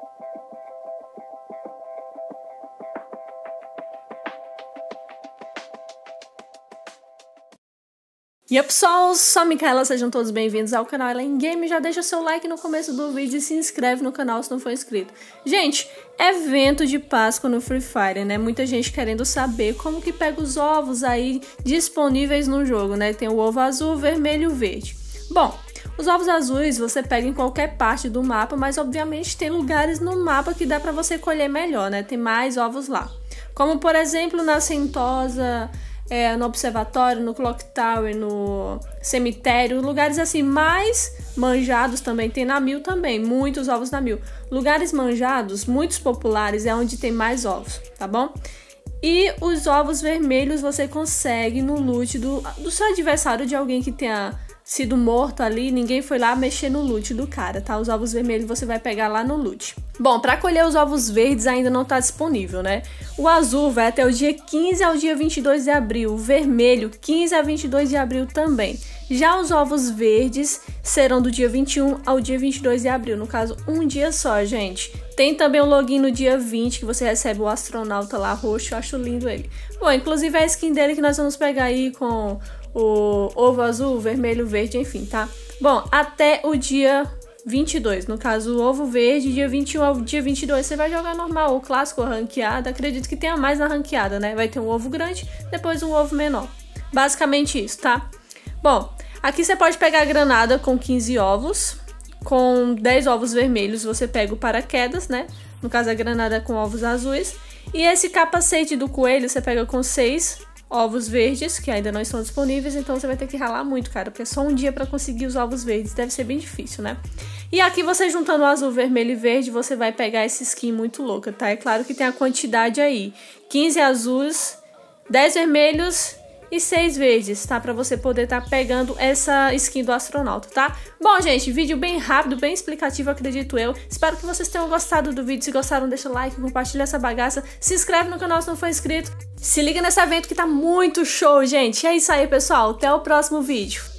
E aí pessoal, sou a Micaela, sejam todos bem-vindos ao canal Ela em Game. Já deixa seu like no começo do vídeo e se inscreve no canal se não for inscrito. Gente, evento de Páscoa no Free Fire, né? Muita gente querendo saber como que pega os ovos aí disponíveis no jogo, né? Tem o ovo azul, vermelho e verde. Bom, os ovos azuis você pega em qualquer parte do mapa, mas obviamente tem lugares no mapa que dá pra você colher melhor, né? Tem mais ovos lá. Como por exemplo na Sentosa, no Observatório, no Clock Tower, no Cemitério, lugares assim mais manjados também, tem na Mil também, muitos ovos na Mil. Lugares manjados, muitos populares, é onde tem mais ovos, tá bom? E os ovos vermelhos você consegue no loot do seu adversário, de alguém que tenha sido morto ali, ninguém foi lá mexer no loot do cara, tá? Os ovos vermelhos você vai pegar lá no loot. Bom, para colher os ovos verdes ainda não tá disponível, né? O azul vai até o dia 15 ao dia 22 de abril, o vermelho 15 a 22 de abril também. Já os ovos verdes serão do dia 21 ao dia 22 de abril, no caso um dia só, gente. Tem também o login no dia 20, que você recebe o astronauta lá roxo, eu acho lindo ele. Bom, inclusive a skin dele que nós vamos pegar aí com o ovo azul, vermelho, verde, enfim, tá? Bom, até o dia 22, no caso o ovo verde, dia 21 ao dia 22 você vai jogar normal, o clássico, a ranqueada, acredito que tenha mais na ranqueada, né? Vai ter um ovo grande, depois um ovo menor. Basicamente isso, tá? Bom, aqui você pode pegar a granada com 15 ovos, com 10 ovos vermelhos você pega o paraquedas, né? No caso a granada com ovos azuis. E esse capacete do coelho você pega com 6 ovos verdes, que ainda não estão disponíveis, então você vai ter que ralar muito, cara, porque é só um dia pra conseguir os ovos verdes, deve ser bem difícil, né? E aqui você juntando o azul, vermelho e verde, você vai pegar essa skin muito louca, tá? É claro que tem a quantidade aí, 15 azuis, 10 vermelhos e 6 verdes, tá? Pra você poder estar pegando essa skin do astronauta, tá? Bom, gente, vídeo bem rápido, bem explicativo, acredito eu. Espero que vocês tenham gostado do vídeo. Se gostaram, deixa o like, compartilha essa bagaça. Se inscreve no canal se não for inscrito. Se liga nesse evento que tá muito show, gente. É isso aí, pessoal. Até o próximo vídeo.